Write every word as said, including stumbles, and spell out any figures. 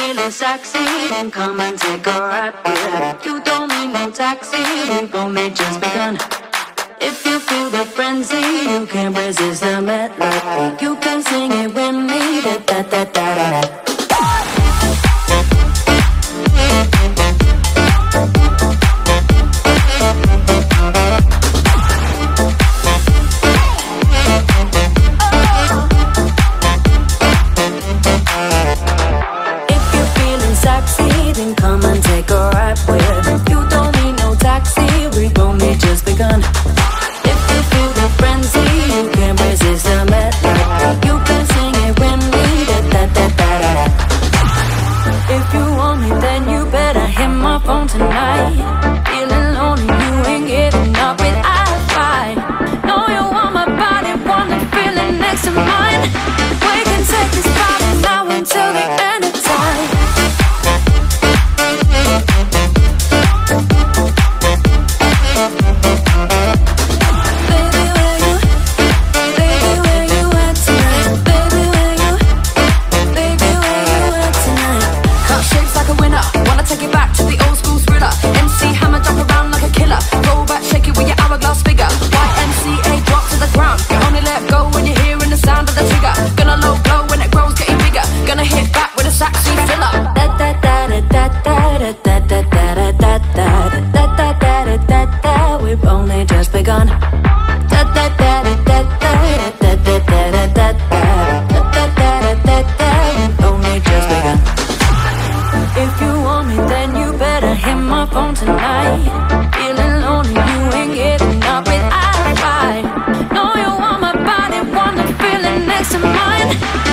feeling sexy, then come and take a ride with it. You don't need no taxi, we've only just begun. If you feel the frenzy, you can't resist the melody. You can sing it with me, da da da da da da. Come and take a ride with. You don't need no taxi, we've only just begun. If you feel the frenzy, you can't resist the melody. You can sing it with me, da da da da da. If you want me, then you better hit my phone tonight. Feeling lonely, you ain't getting up with I fight. Know you want my body, want the feeling next to mine. We can take this party now until the end of time. We've only just begun. Da da da da da da da da da da da da da da. We've only just begun. If you want me, then you better hit my phone tonight. Feeling lonely, you ain't getting up with I fight. Know you want my body, want the feeling next to mine.